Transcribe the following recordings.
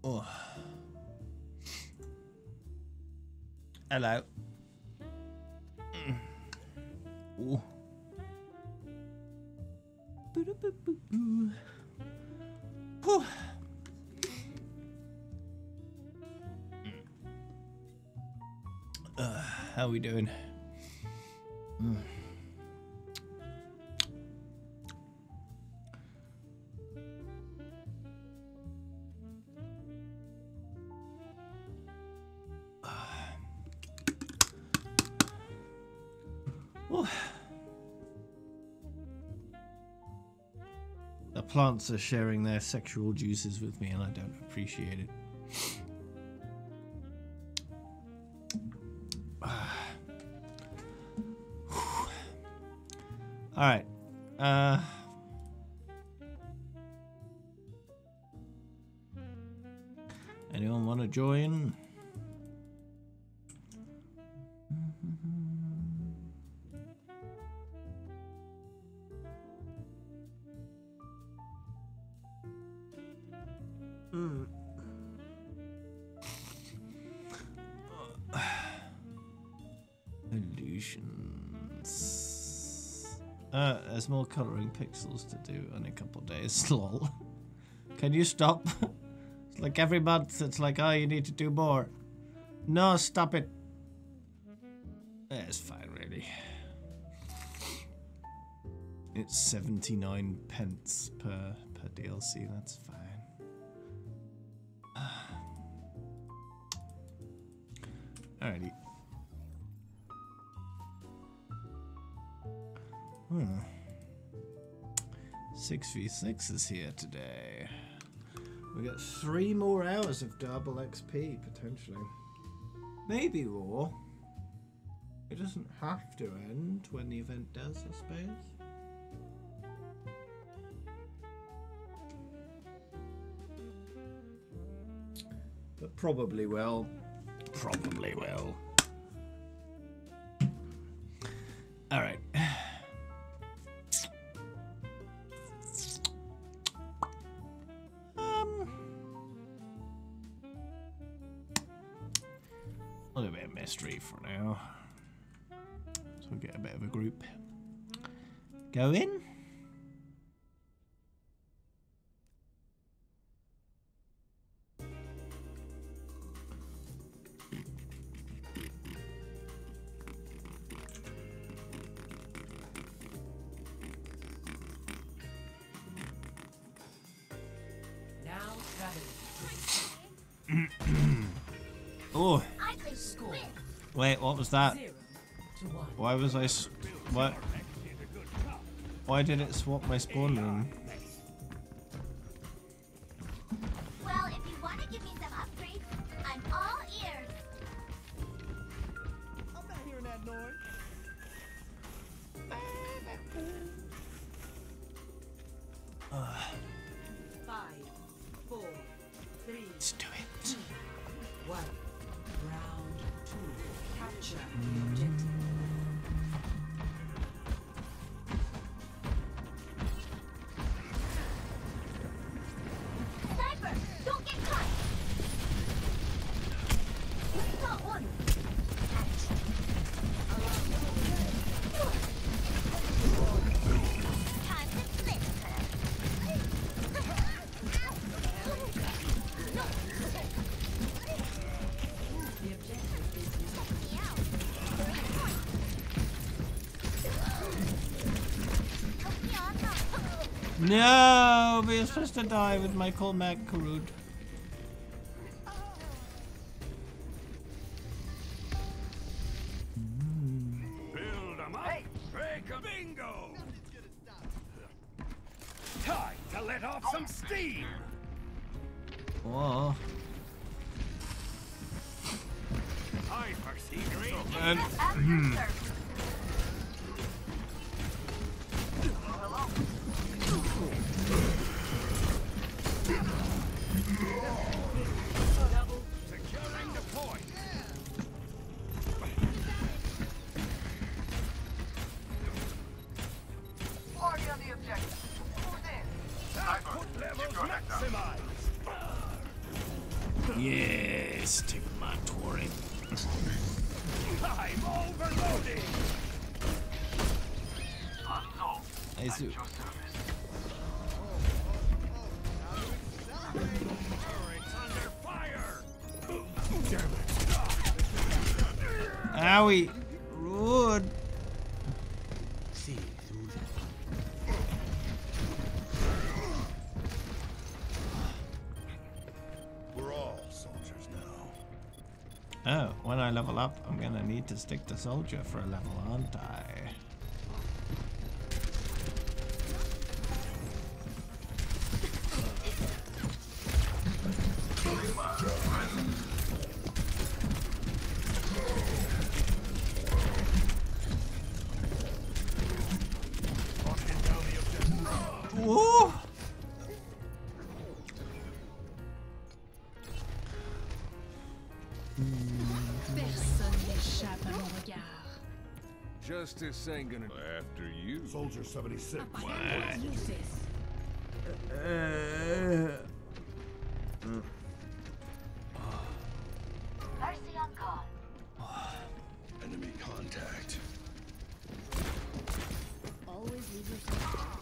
Oh. Hello. Ooh. Whew. How are we doing? The plants are sharing their sexual juices with me and I don't appreciate it. Alright. Anyone want to join? Illusions. There's more coloring pixels to do in a couple of days. Lol. Can you stop? It's like every month it's like, oh, you need to do more. No, stop it. It's fine, really. It's 79 pence per DLC. That's fine. Alrighty. 6v6 is here today. We got 3 more hours of double XP potentially. Maybe more. It doesn't have to end when the event does, I suppose. But probably will. Probably will. Alright. A little bit of mystery for now. So we'll get a bit of a group going. Oh. Wait, what was that? Why was I... What? Why did it swap my spawn room? Well, if you want to give me some upgrades, I'm all ears. I'm not hearing that noise. 5, 4, 3, Let's do it. 2, 1. Round 2. Capture the objective. Sniper, don't get caught. Got one. Time to flip. The objective is Check me out. Help me on. No, we're supposed to die with Michael McCrood. Build 'em up, break 'em. Bingo! Time to let off some steam! Whoa. I foresee green. And, Securing the point. Party on the objective. Who's in? Output levels maximized. Yes, take my torrent. I'm overloading. Hey, Sue. Turret's under fire. Owie. Rude. See through them. We're all soldiers now. Oh, when I level up, I'm gonna need to stick to soldier for a level, aren't I? Whoa! Personne n'échappe à mon regard. Justice ain't gonna. After you. Soldier 76. Use this. Mercy on call. Enemy contact. Always leave yourself.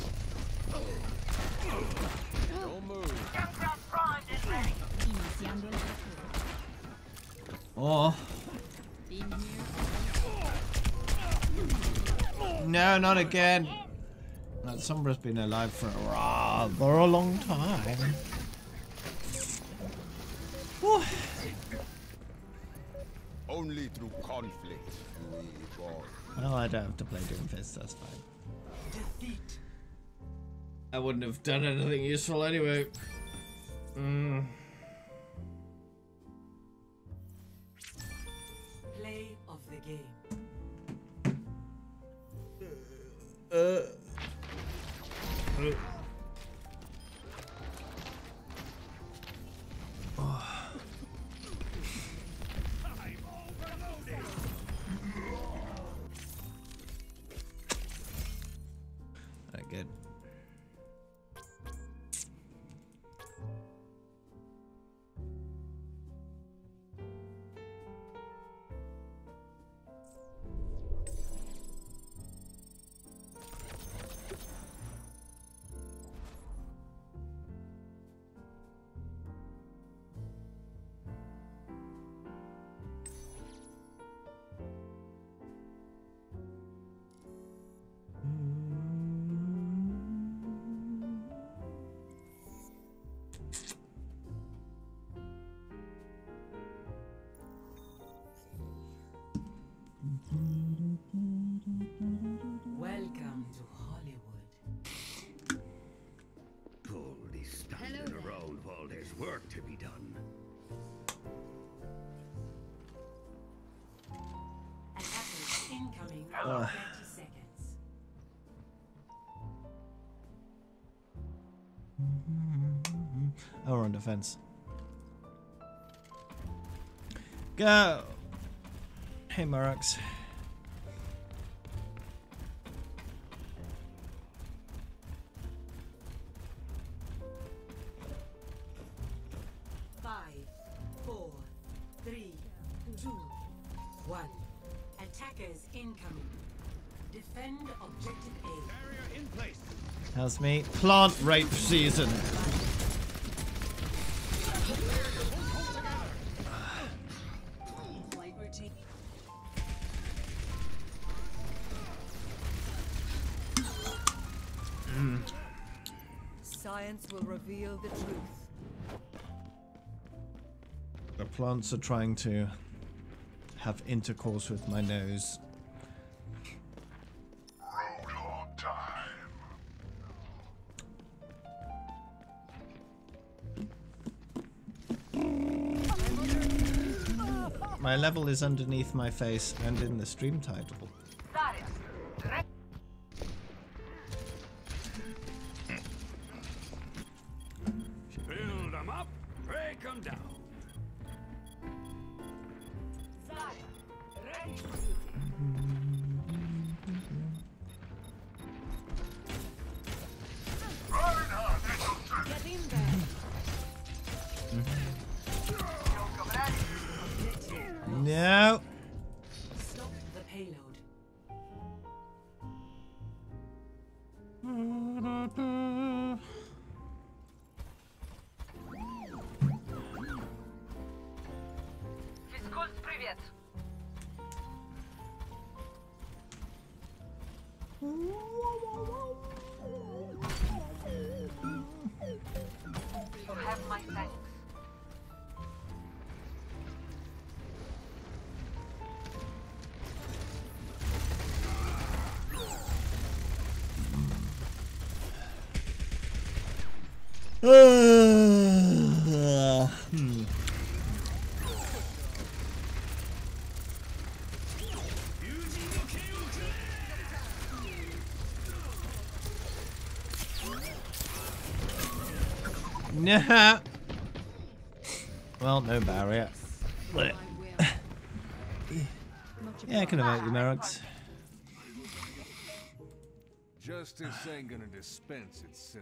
Don't move. Junkrat primed and ready. Iniciando el recorrido. Oh. Being here. No, not again. That Sombra's been alive for a rather a long time. Whew. Only through conflict do we evolve. Well, I don't have to play Doomfist, that's fine. Defeat. I wouldn't have done anything useful anyway. Play of the game. I'm overloading. Alright, good. Welcome to Hollywood. Only standing around while there's work to be done. Attackers incoming in 30 seconds. Oh, we're on defense. Go! Hey, Marax. Five, 4, 3, 2, 1. Attackers incoming. Defend objective A. Barrier in place. How's me? Plant rape season. Flight routine. Science will reveal the truth. The plants are trying to have intercourse with my nose. Roadhog time. My level is underneath my face and in the stream title. Build them up. Break them down. Get in there. No. Stop the payload. Nah. Well, no barrier. Yeah, I can invite you, Merrick's. Justice ain't gonna dispense itself.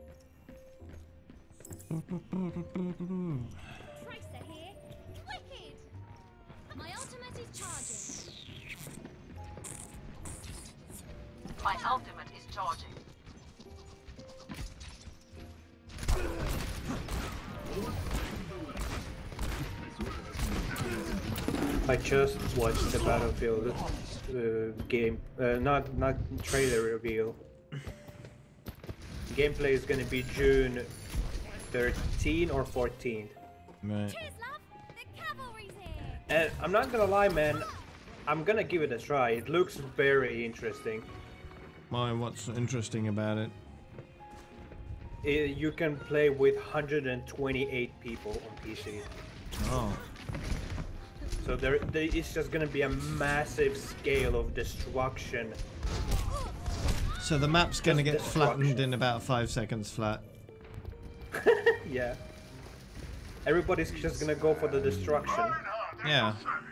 Tracer here. Wicked. My ultimate is charging. My ultimate is charging. I just watched the Battlefield game, not trailer reveal. Gameplay is gonna be June 13 or 14th. Right. Cheers, love. The cavalry's here. And I'm not gonna lie, man, I'm gonna give it a try. It looks very interesting. Why? What's interesting about it? You can play with 128 people on PC. Oh. So there is just gonna be a massive scale of destruction. So the map's gonna Just get flattened in about 5 seconds flat. Yeah. Everybody's just gonna go for the destruction. Yeah.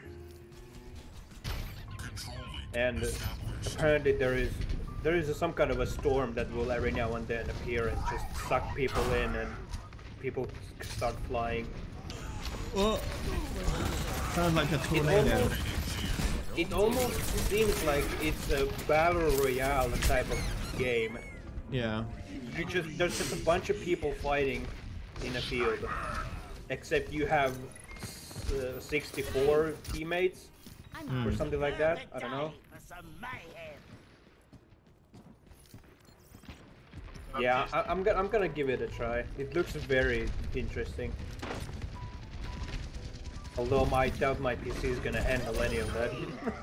And apparently there is some kind of a storm that will every now and then appear and just suck people in, and people start flying. Oh. Sounds like a tornado. It almost seems like it's a battle royale type of game. Yeah. There's just a bunch of people fighting in a field, except you have 64 teammates or something like that. I don't know. Yeah, I'm gonna give it a try. It looks very interesting. Although I doubt my PC is gonna handle any of that.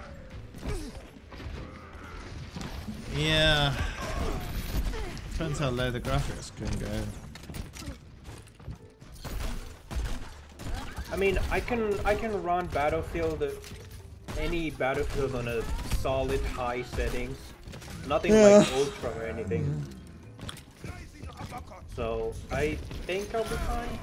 Yeah. Depends how low the graphics can go. I mean, I can run Battlefield, any Battlefield on a solid high settings. Nothing like ultra or anything. So I think I'll be fine.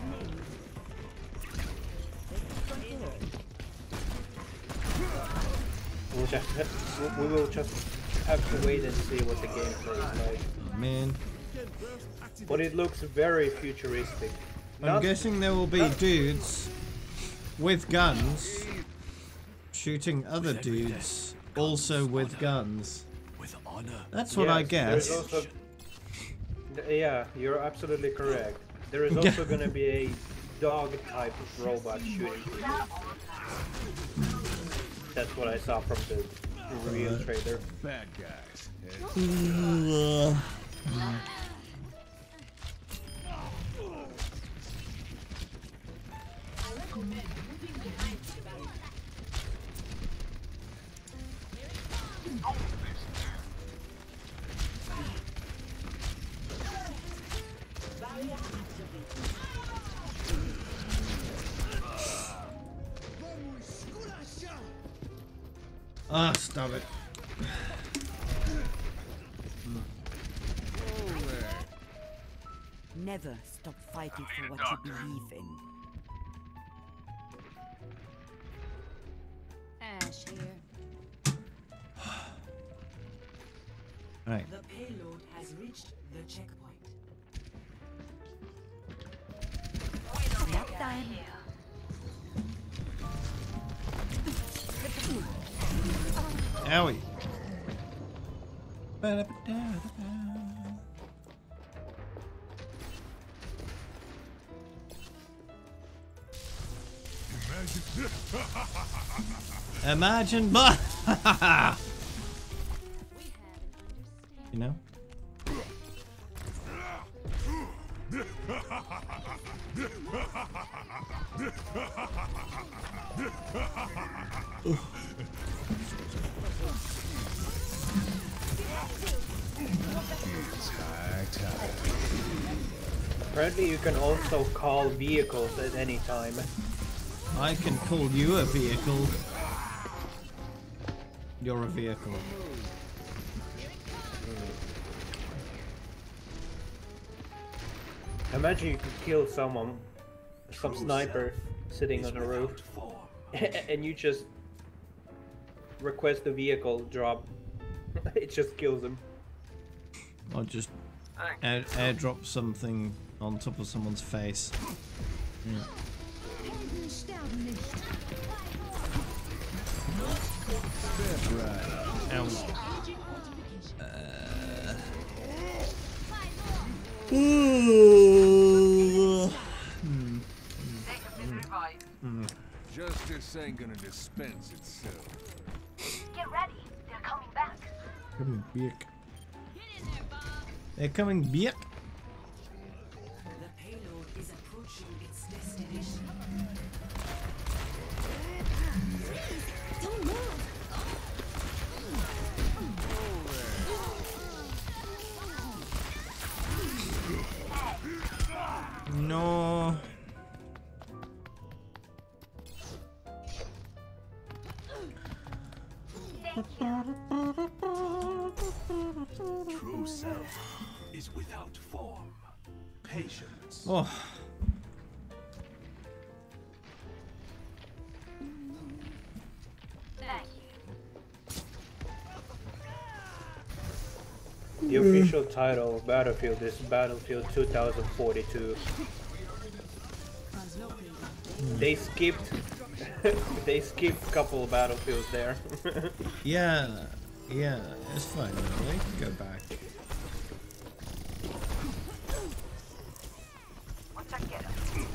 We will just have to wait and see what the gameplay is like. Man. But it looks very futuristic. I'm guessing there will be dudes with guns shooting other dudes also with guns. With honor. That's what I guess. Also, yeah, you're absolutely correct. There is also going to be a dog type of robot shooting people. That's what I saw from the real trailer. Bad guys. Ah, stop it. Never stop fighting for what you believe in. Ash here. Right. The payload has reached the checkpoint. Nap time. Owie. Imagine, but you know. Apparently you can also call vehicles at any time. I can call you a vehicle. You're a vehicle. Imagine you could kill someone, some sniper sitting on a roof, and you just request the vehicle drop. It just kills him. I'll just airdrop something on top of someone's face. Yeah. Right. Ow. Justice ain't gonna dispense itself. Get ready. They're coming back. Coming back. They're coming back. The payload is approaching its destination. Don't move. No. True self is without form. Patience. Oh. Thank you. The official title of Battlefield is Battlefield 2042. They skipped they skipped a couple of battlefields there. Yeah. Yeah. It's fine. They can go back. What's that get us?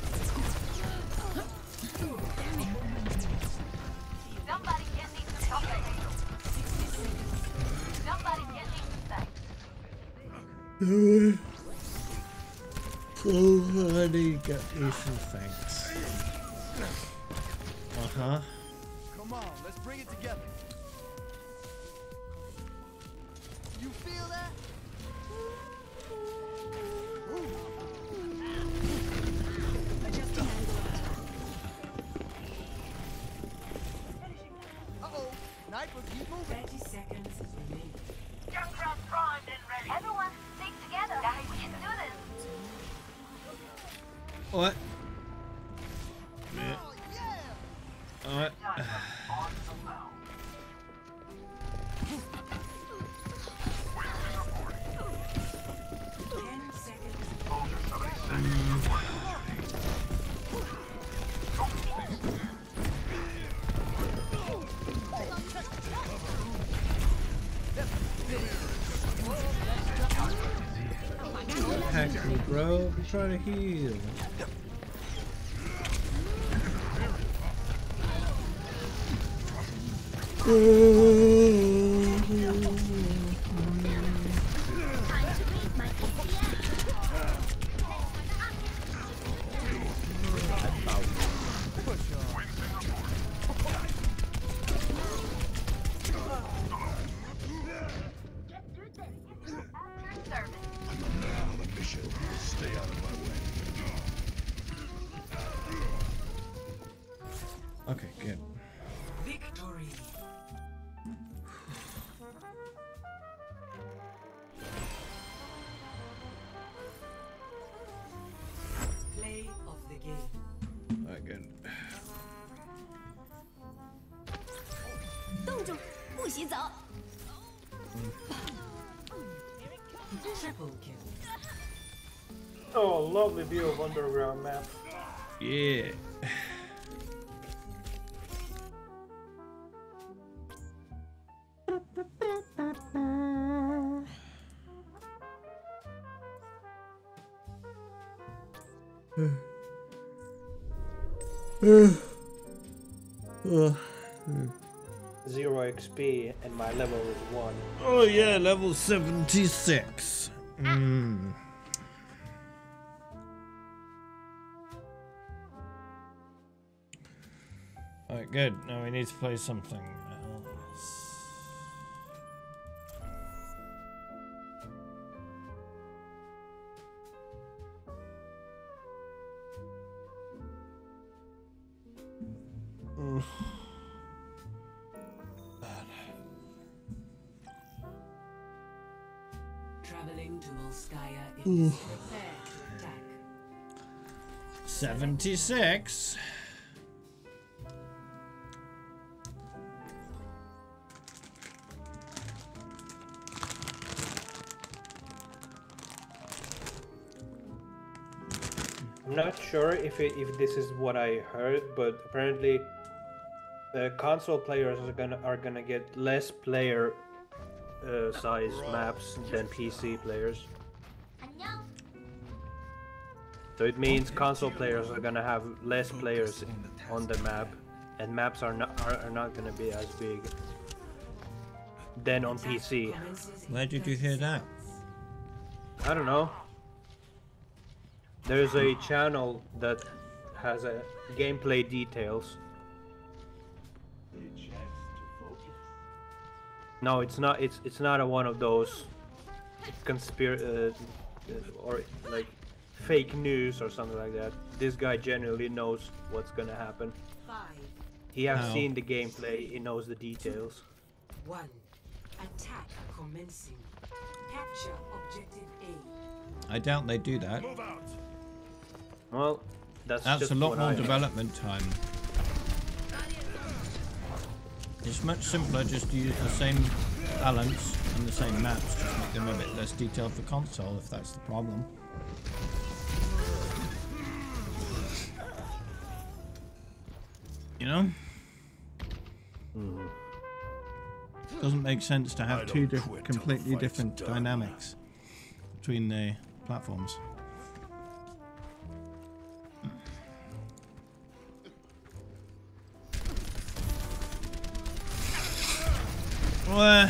Somebody get me to stop it. Somebody get me to say. Oh, I need to get you some thanks. Uh-huh. Come on, let's bring it together. You feel that? Uh-oh, Sniper, keep moving. 30 seconds remaining. Junkrat primed and ready. Everyone, stick together. Guys, we can do this. What? Yeah. Alright. Hack me, bro. I'm trying to heal. Okay, good. Victory. Play of the game. Alright, good. 冻住，不许走。 Triple kill. Oh, lovely view of underground map. Yeah. Zero XP and my level is 1. Oh yeah, level 76. Alright, good. Now we need to play something else. Traveling to Volskaya is prepare to attack. 76. I'm not sure if this is what I heard, but apparently the console players are gonna get less player size maps than PC players. So it means console players are gonna have less players on the map, and maps are not gonna be as big than on PC. Where did you hear that? I don't know. There's a channel that has a gameplay details. No, it's not. It's not a one of those or like fake news or something like that. This guy genuinely knows what's gonna happen. 5, He has seen the gameplay. He knows the details. 1. Attack commencing. Capture objective A. I doubt they do that. Move out. Well, that's a just lot what more I heard. development time. It's much simpler just to use the same balance and the same maps, just make them a bit less detailed for console if that's the problem. You know? Doesn't make sense to have two completely different dynamics between the platforms. Well,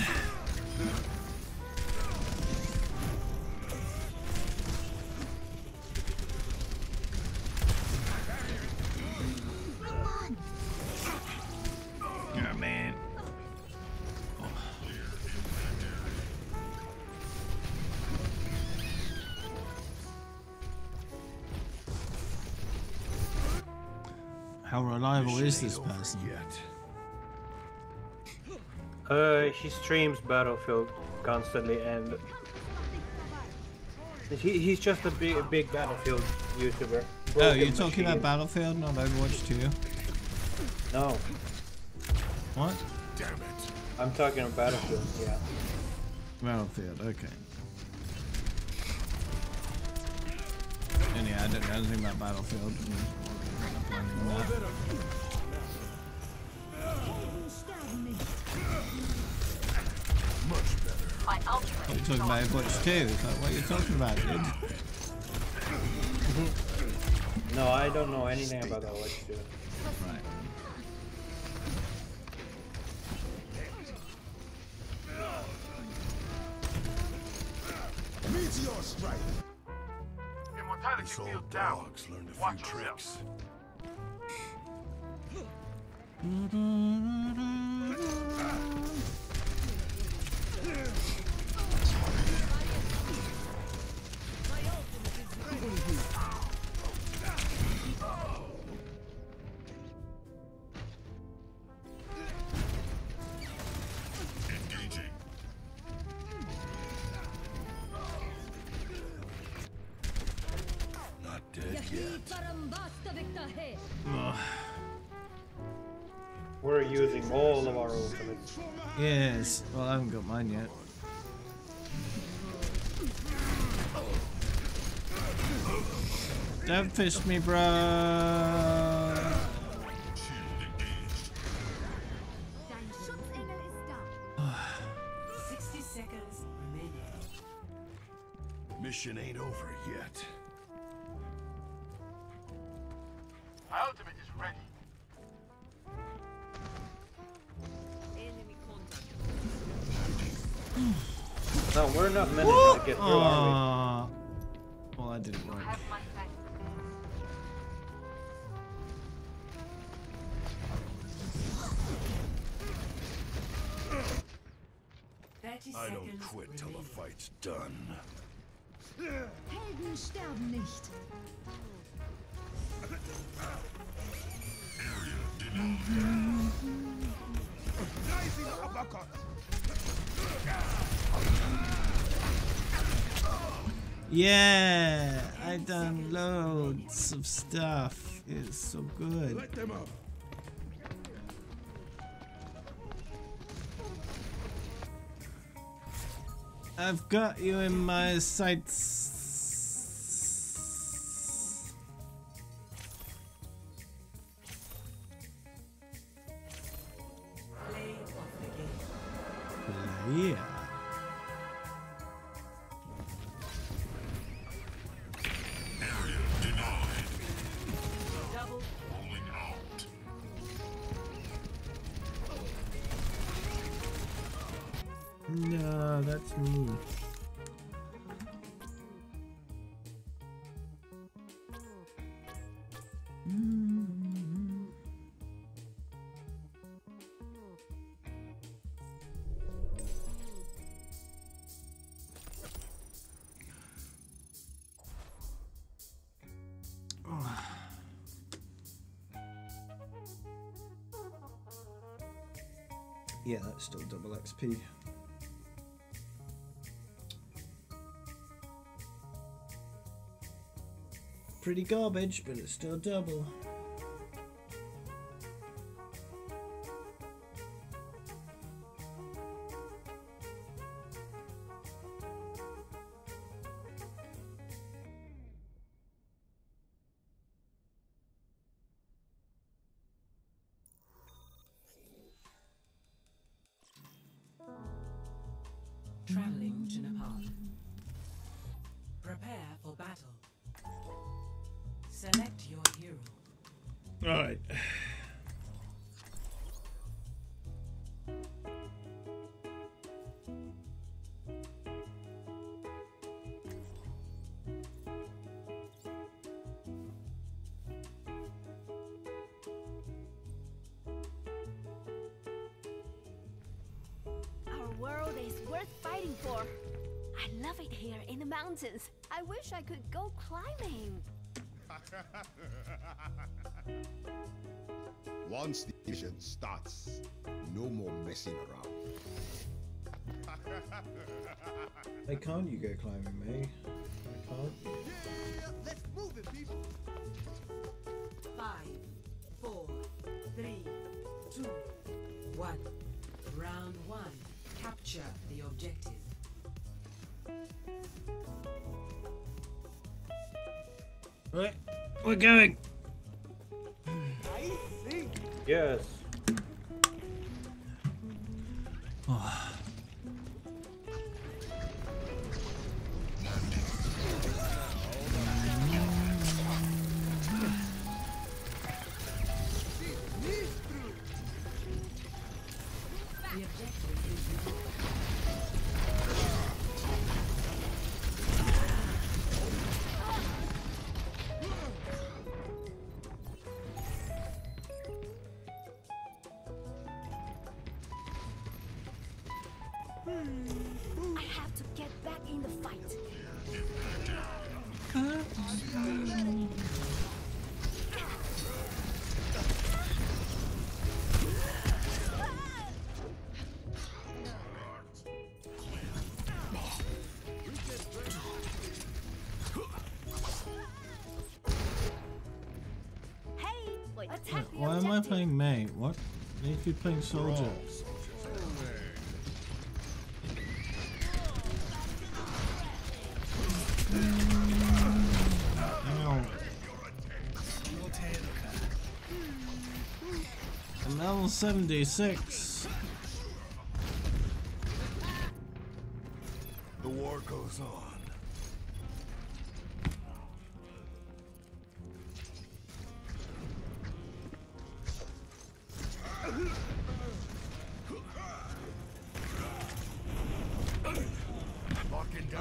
oh man. How reliable is this person? He streams Battlefield constantly, and he's just a big Battlefield YouTuber. Oh, you're talking about Battlefield, not Overwatch 2? No. What? Damn it. I'm talking about Battlefield, yeah. Battlefield, okay. And yeah, I don't know anything about Battlefield. Much better. My ultimate. You're talking about Overwatch 2, is that what you're talking about, dude? No, I don't know anything about Overwatch 2. Right. Meteor strike. Immortality This field old down. dog's learned a Watch few yourself. tricks. Engaging. Not dead yet. We're using all of our ultimates. Yes, well I haven't got mine yet. Don't fish me, bro. 60 seconds remaining. Mission ain't over yet. We're not managing to get through, are Well, that didn't work. 30 I don't seconds quit till the remaining. fight's done. Helden sterben nicht. Yeah, I done loads of stuff. It's so good. Let them up. I've got you in my sights. Play of the game. Yeah. Double. No, that's me. Yeah, that's still double XP. Pretty garbage, but it's still double. Traveling to Nepal. Prepare for battle. Select your hero. Alright. Our world is worth fighting for. I love it here in the mountains. I wish I could go climbing. Once the mission starts, no more messing around. Why can't you go climbing, me? Why can't you? Let's move it, people. 5, 4, 3, 2, 1. Round 1. Capture the objective. Right, we're going. Yes. The objective is I have to get back in the fight. Hey, attack the Why am I objective. playing May? What? I need to be playing Soldier. Ow. I'm level 76. The war goes on.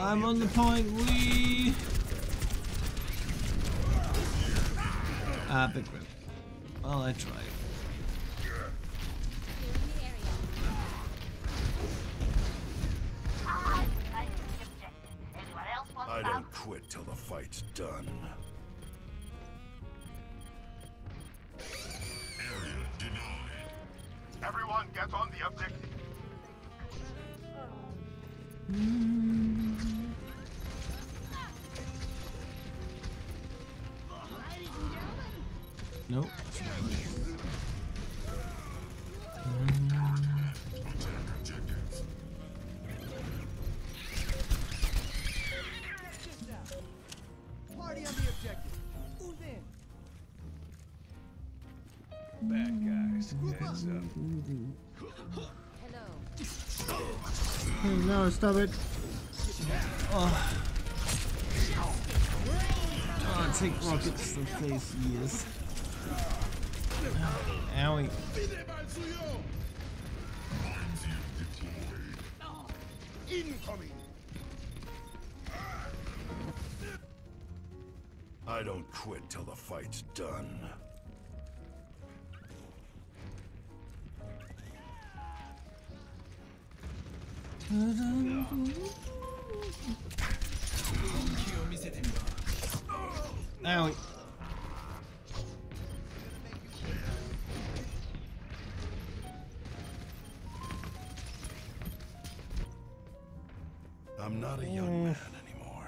I'm on the point. Wee. Big rip. Well, I tried. I don't quit till the fight's done. Area denied. Everyone get on the objective. Nope. Party on the objective. Move in. Bad guys, heads up. Hey, no, stop it. Oh, take rockets to the face, yes. Owie. Incoming! I don't quit till the fight's done. Owie. I'm not a young man anymore.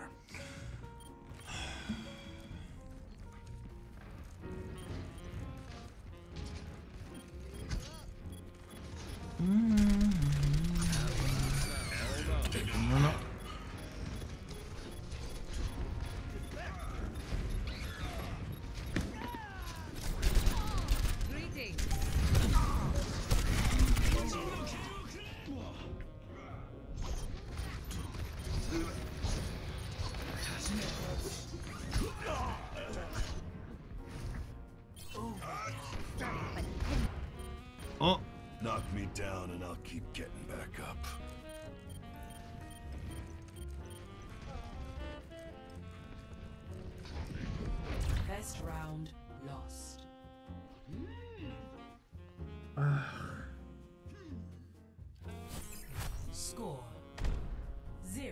Oh. Knock me down and I'll keep getting back up. First round lost. Score 0-1.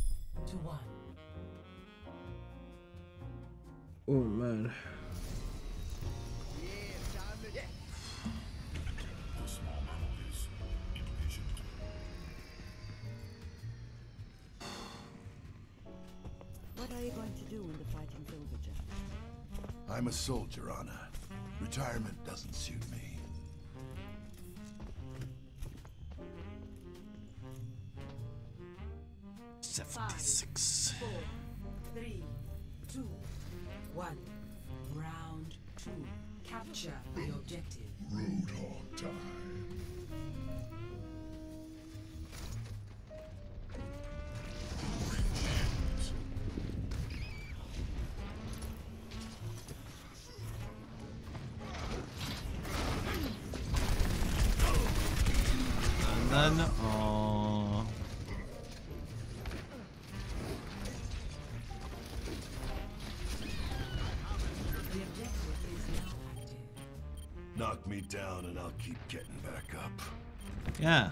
Oh man. What are you going to do when the fighting's over, Jack? I'm a soldier, Anna. Retirement doesn't suit me. Five, 76. 4, 3, 2, 1. Round 2. Capture the objective. Roadhog time. And then, oh. The objective is now active. Knock me down and I'll keep getting back up. Yeah.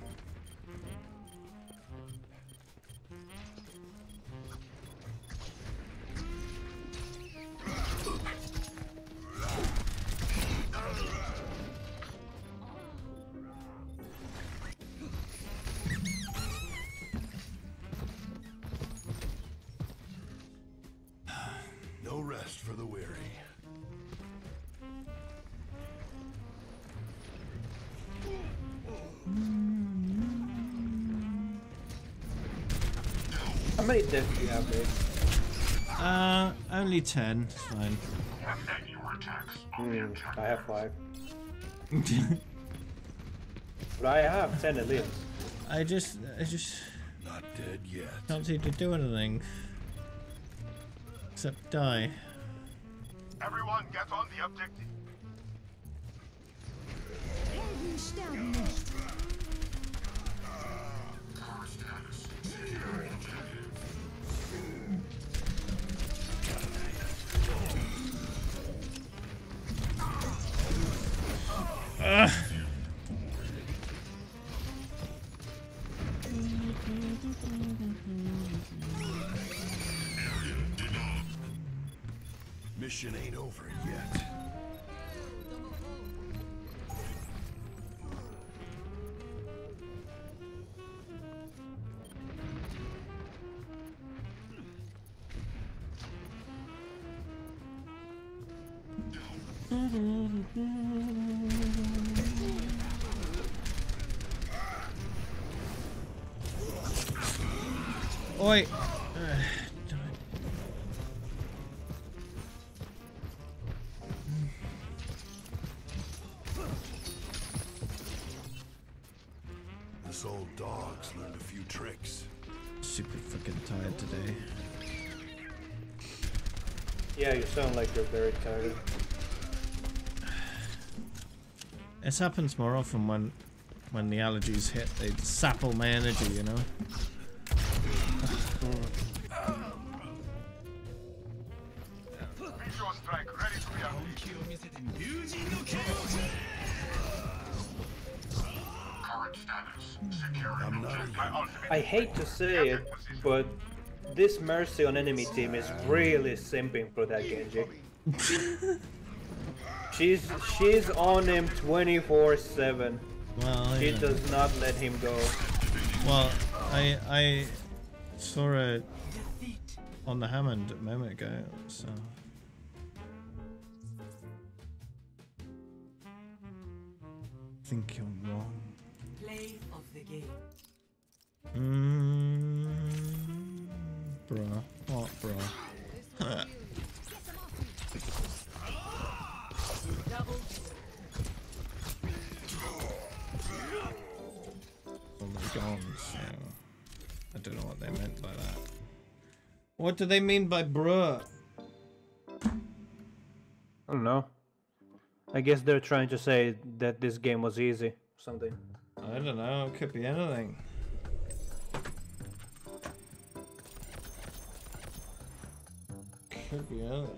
No rest for the weary. How many deaths do you have, Dave? Only 10. It's fine. I have 5. But I have 10 at least. I just Not dead yet. can't seem to do anything. Except die. Everyone get on the objective. Mission ain't over yet. Oi! This old dog's learned a few tricks. Super fucking tired today. Yeah, you sound like you're very tired. This happens more often when the allergies hit. They sap all my energy, you know? Visual strike ready to be unleashed. Current status. Securing object by ultimate. I hate to say it, but this Mercy on enemy team is really simping for that Genji. She's on him 24/7. Well, She yeah. does not let him go. Well, I saw it on the Hammond a moment ago, so. I think you're wrong. Play of the game. Bruh. What, bruh? Oh my god, so I don't know what they meant by that. What do they mean by bruh? I don't know. I guess they're trying to say that this game was easy or something. I don't know, it could be anything. Could be anything.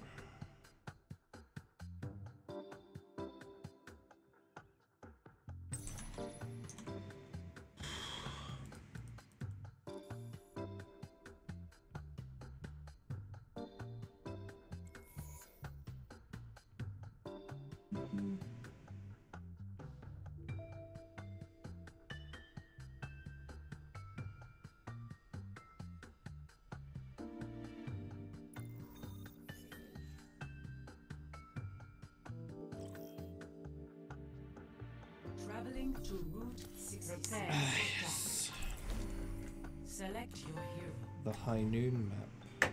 Traveling to Route 66. Yes. Select your hero. The High Noon map.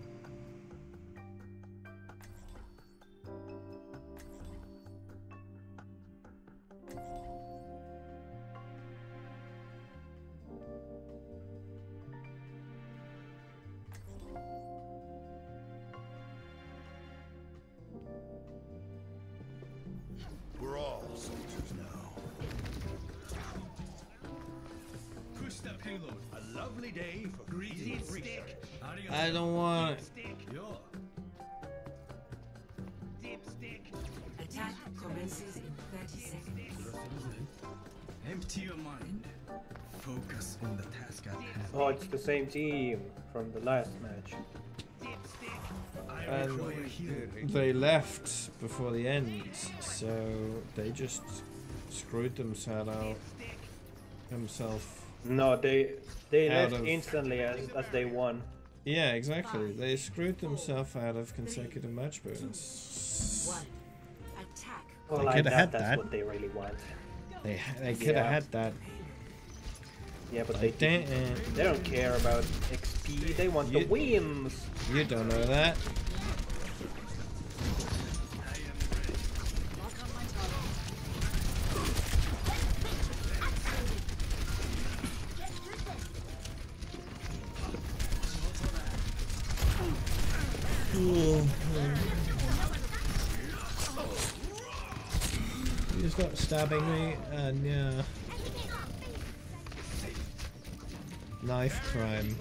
We're all soldiers now. Push that payload. A lovely day for greeting research. I don't want it. Attack commences in 30 seconds. Empty your mind. Focus on the task at hand. Oh, it's the same team from the last match. And they left before the end, so they just screwed themselves out. No, they Out left of- instantly as they won. Yeah, exactly. They screwed themselves out of consecutive match bonus. One. Attack. Well, They like coulda had that's that. what they really want. They could have Yeah. had that. Yeah, but They they didn't. they don't care about XP. They want the You- wins. You don't know that. You stop stabbing me and yeah. Knife crime.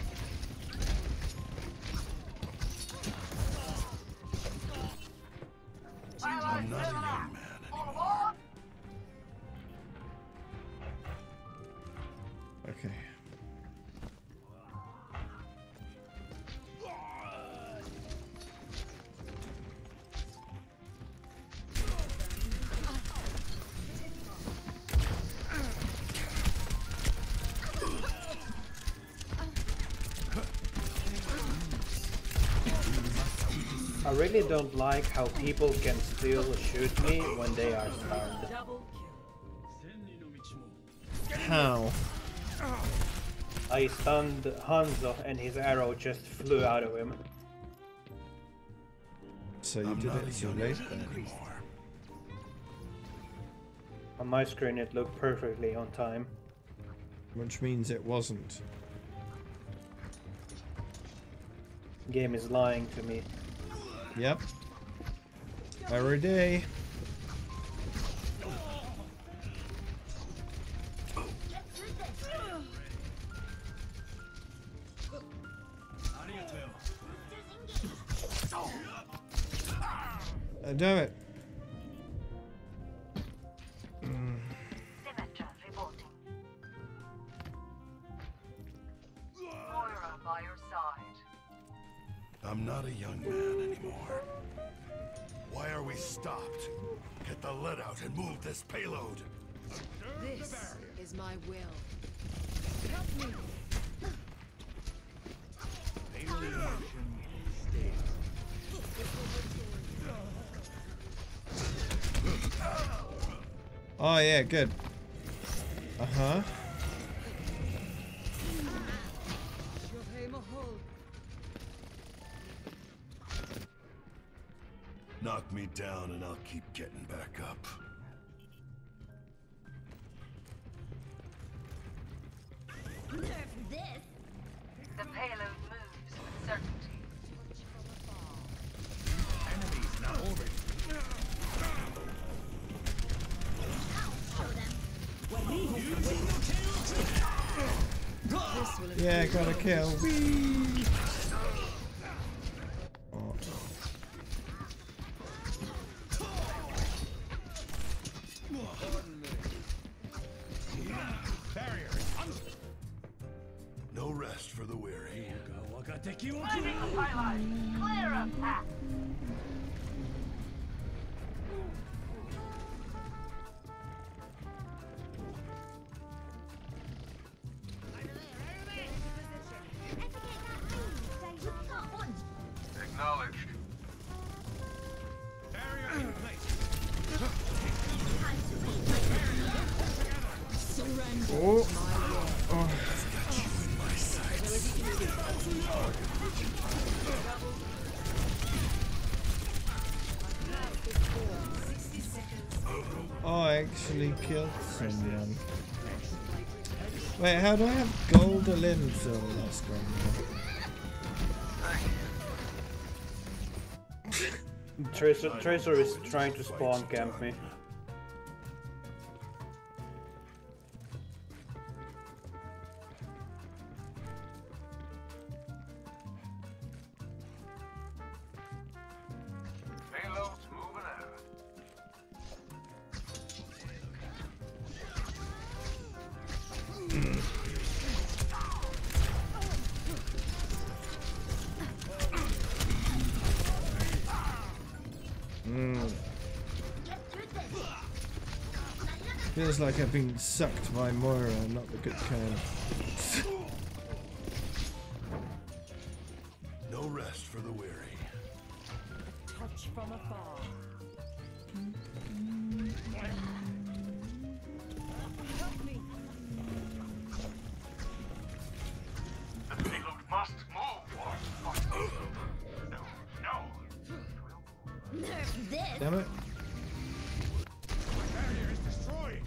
I'm not a young man anymore. Okay. I really don't like how people can still shoot me when they are stunned. How? I stunned Hanzo and his arrow just flew out of him. So you did it too late then. On my screen it looked perfectly on time. Which means it wasn't. Game is lying to me. Yep. Every day. Damn it. Symmetra reporting. Moira by your side. I'm not a young man anymore. Why are we stopped? Get the lead out and move this payload. This is my will. Help me. Oh yeah, good. Uh-huh. Knock me down and I'll keep getting back up. Nerf this. The payload moves with certainty. Enemies in our orbit. Yeah, got a kill. Whee! Oh. No rest for the weary. Finding the pylon. Clear a path. Acknowledged. Oh. Oh. Oh, I actually killed someone. Wait, how do I have gold or linfill last one? Tracer is trying to spawn camp me. Payload's moving out. Feels like I've been sucked by Moira, not the good kind. No rest for the weary. Touch from afar. Help me. The payload must move. No. Nerf this. Damn it. Barrier is destroyed.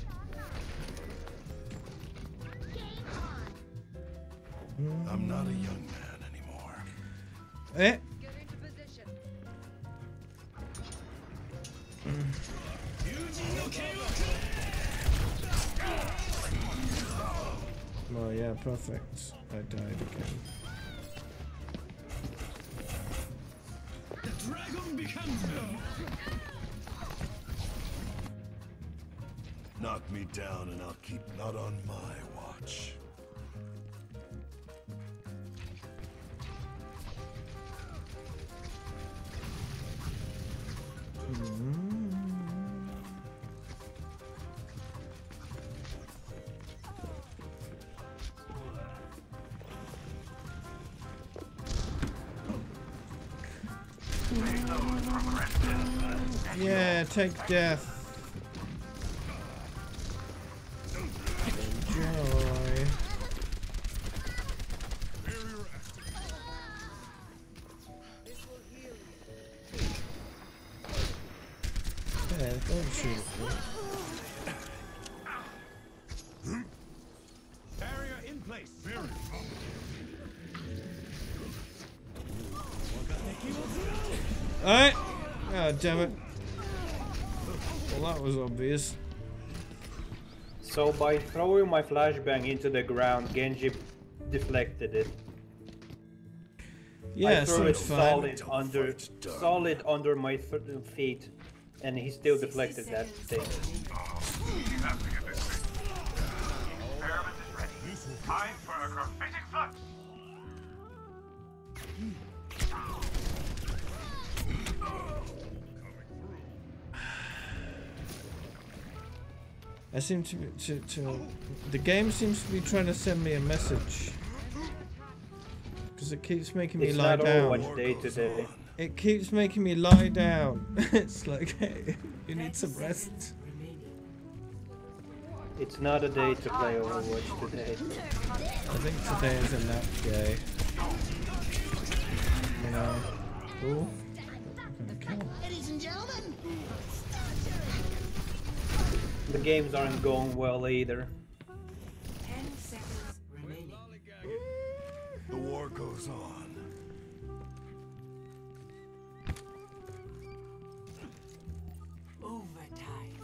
I'm not a young man anymore. Eh? Get into position. Oh yeah, perfect. I died again. The dragon becomes me. Knock me down and I'll keep not on my watch. Payload Yeah, take death. Enjoy. Yeah, don't shoot it. Barrier in place. Alright! God damn it. Well, that was obvious. So by throwing my flashbang into the ground, Genji deflected it. Yeah, I threw it fine. solid under my feet, and he still deflected that thing. Experiment is ready. Time for a graffiti flux. I seem to the game seems to be trying to send me a message because it keeps making me lie down. Overwatch day today. It keeps making me lie down. It's like, hey, you need some rest. It's not a day to play Overwatch today. I think today is a nap day. You know. Ooh. Ladies and gentlemen, The games aren't going well either. 10 seconds remaining. The war goes on. Overtime.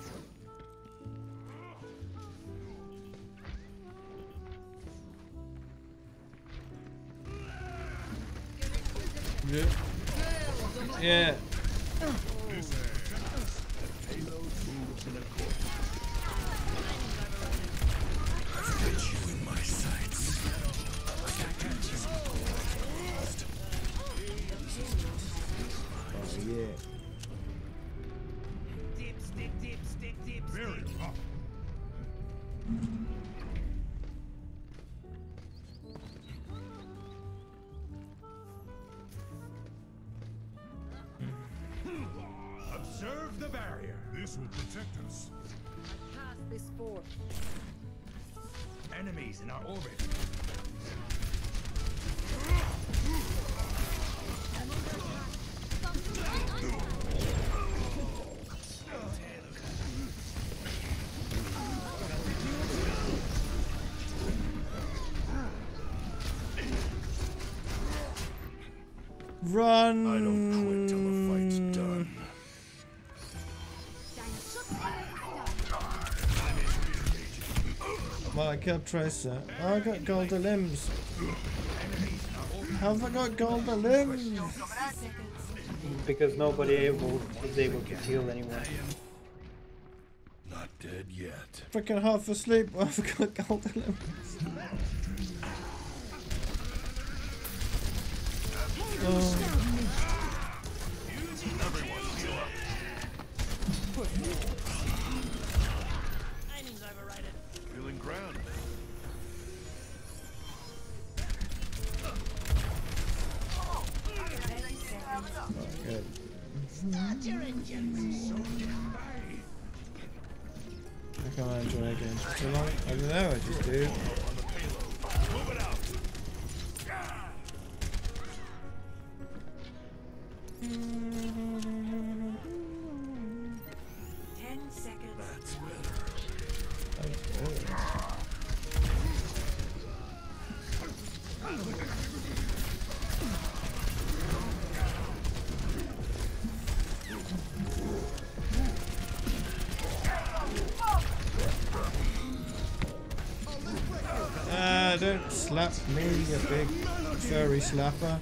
Yeah. Yeah. Very tough. Observe the barrier. This will protect us. Pass this forth. Enemies in our orbit. Run! I don't quit till the fight's done. Well, I killed Tracer. Oh, I got golden limbs. How have I got golden limbs? Because nobody was able to kill anyone. Not dead yet. Freaking half asleep. I've got golden limbs. Oh. Feeling ground. Good. start your engines. I can't enjoy a game for too long. I don't know, I just do. Move it out. 10 seconds. That's better. Don't slap me, you big furry slapper.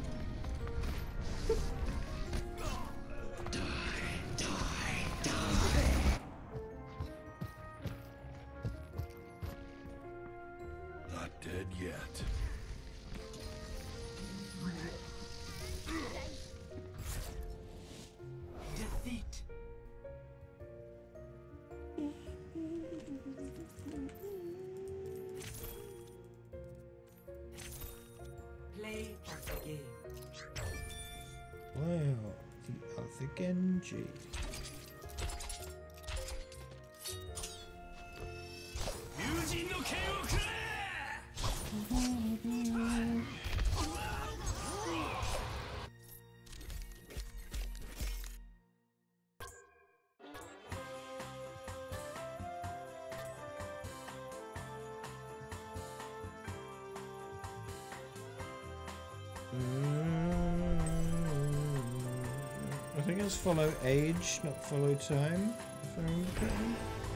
Not dead yet. Defeat. Play of the game. the Genji. I think it's follow age, not follow time, if I remember correctly.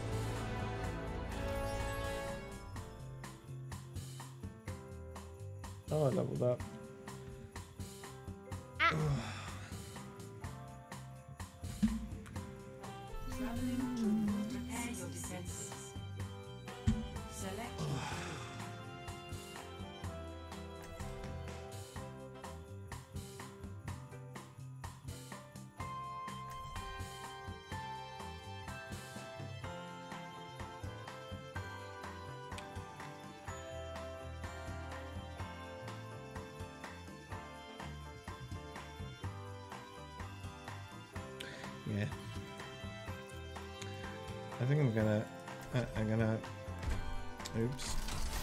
Oh, I leveled up. Prepare your defenses. Select. Yeah. I think I'm gonna, oops.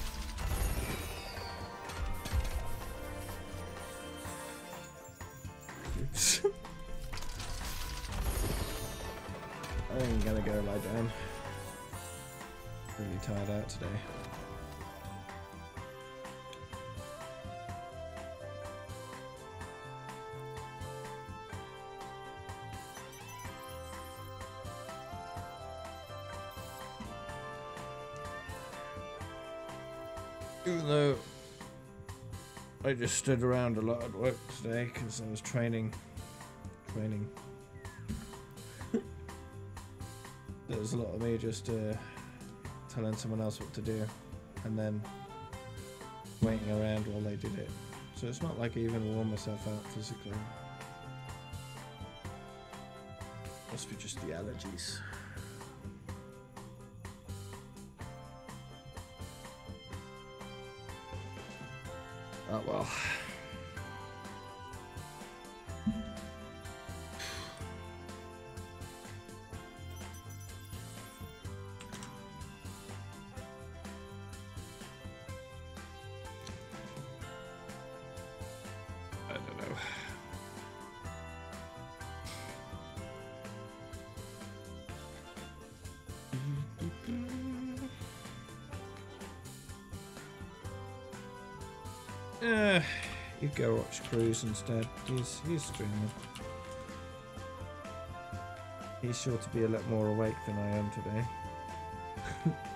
Oops. I think I'm gonna go lie down. Really tired out today. Even though I just stood around a lot at work today because I was training. There was a lot of me just telling someone else what to do and then waiting around while they did it. So it's not like I even wore myself out physically. Must be just the allergies. Oh well. I don't know. You go watch Cruz instead. He's streaming. He's sure to be a lot more awake than I am today.